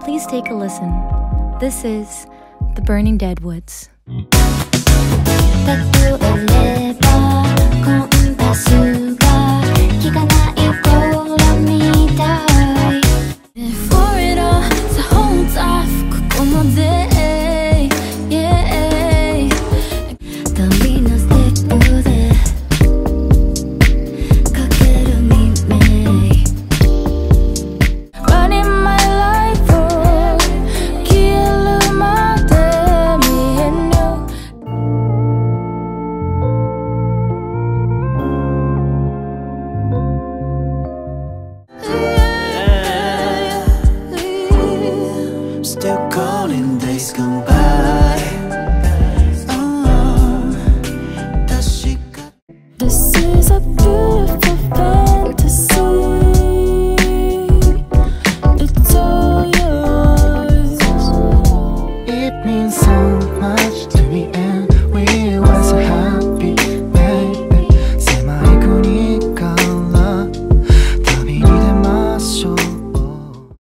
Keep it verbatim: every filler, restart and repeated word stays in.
Please take a listen. This is The Burning Dead Woods. Still calling days come by.